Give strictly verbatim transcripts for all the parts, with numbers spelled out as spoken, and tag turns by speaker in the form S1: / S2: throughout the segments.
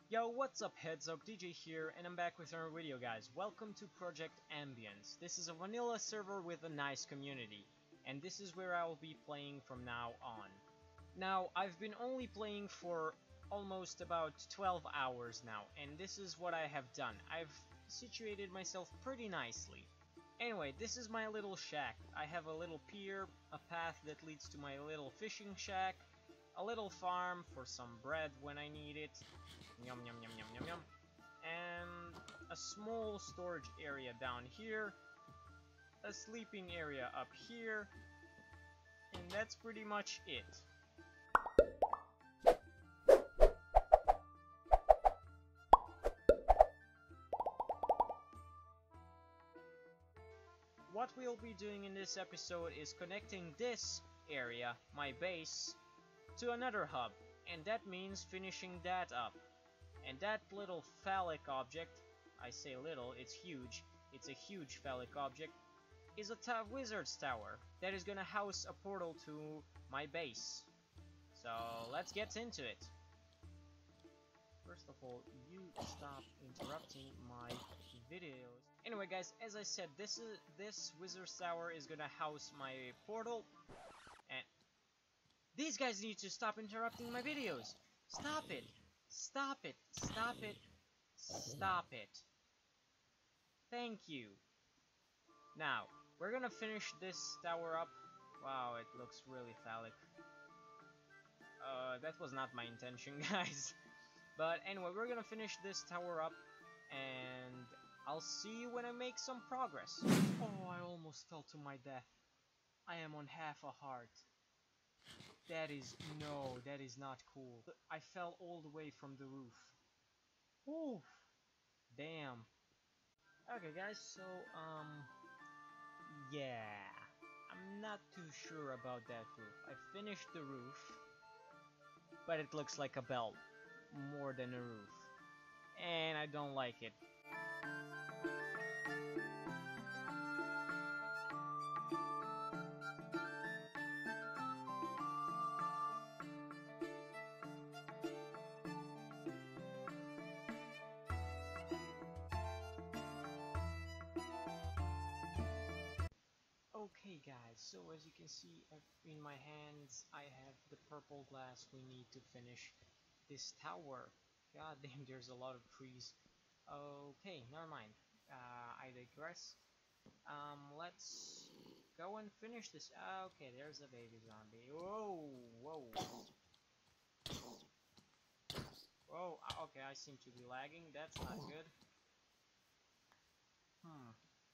S1: Yo, what's up, heads up, D J here, and I'm back with another video, guys. Welcome to Project Ambience. This is a vanilla server with a nice community, and this is where I will be playing from now on. Now, I've been only playing for almost about twelve hours now, and this is what I have done. I've situated myself pretty nicely. Anyway, this is my little shack. I have a little pier, a path that leads to my little fishing shack, a little farm for some bread when I need it, yum yum yum yum yum yum, and a small storage area down here, a sleeping area up here, and that's pretty much it. What we'll be doing in this episode is connecting this area, my base, to another hub, and that means finishing that up. And that little phallic object, I say little, it's huge, it's a huge phallic object, is a ta wizard's tower that is gonna house a portal to my base. So let's get into it. First of all, you stop interrupting my videos. Anyway, guys, as I said, this is this wizard's tower is gonna house my portal, and these guys need to stop interrupting my videos. Stop it! Stop it! Stop it! Stop it! Thank you. Now, we're gonna finish this tower up. Wow, it looks really phallic. Uh, that was not my intention, guys. But anyway, we're gonna finish this tower up, and I'll see you when I make some progress. Oh, I almost fell to my death. I am on half a heart. That is, no, that is not cool. I fell all the way from the roof. Oof. Damn. Okay, guys, so, um, yeah. I'm not too sure about that roof. I finished the roof, but it looks like a belt more than a roof. And I don't like it. Okay, guys, so as you can see in my hands, I have the purple glass we need to finish this tower. God damn, there's a lot of trees. Okay, never mind. Uh, I digress. Um, let's go and finish this. Uh, okay, there's a baby zombie. Whoa, whoa. Whoa, uh, okay, I seem to be lagging. That's not good. Hmm.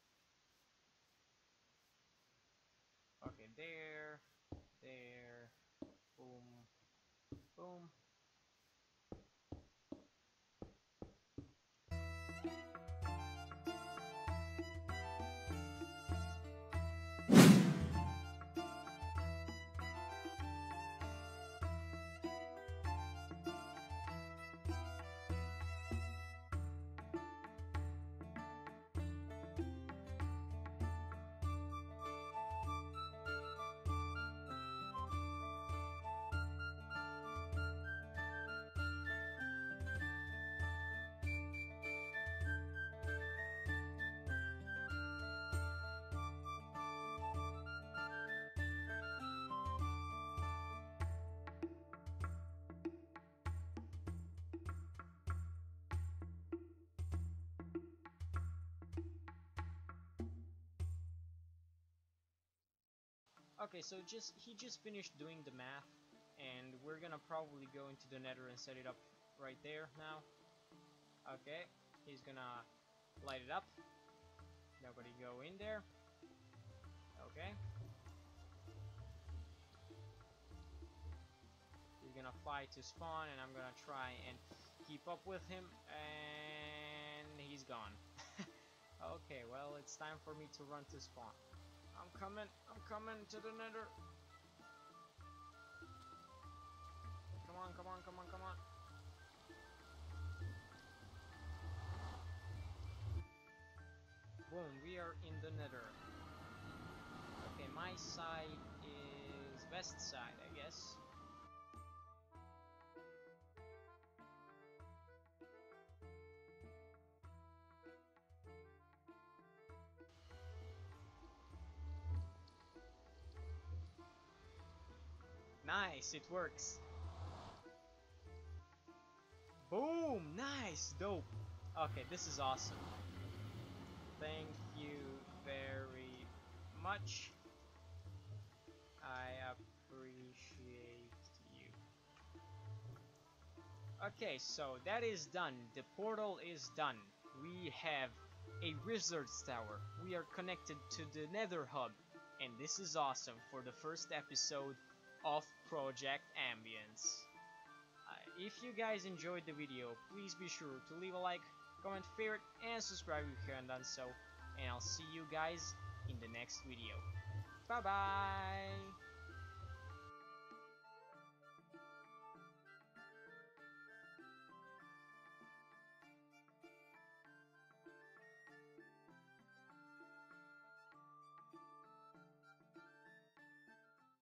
S1: Okay, there, there, boom, boom. Okay, so just he just finished doing the math, and we're gonna probably go into the nether and set it up right there now. Okay, he's gonna light it up. Nobody go in there. Okay. He's gonna fly to spawn, and I'm gonna try and keep up with him, and he's gone. Okay, well, it's time for me to run to spawn. I'm coming, I'm coming to the nether. Come on, come on, come on, come on. Boom, we are in the nether. Okay, my side is west side, I guess. Nice, it works. Boom! Nice! Dope! Okay, this is awesome. Thank you very much. I appreciate you. Okay, so that is done. The portal is done. We have a Wizard's Tower. We are connected to the Nether Hub. And this is awesome for the first episode of Project Ambience. Uh, if you guys enjoyed the video, please be sure to leave a like, comment, favorite, and subscribe if you haven't done so. And I'll see you guys in the next video. Bye bye!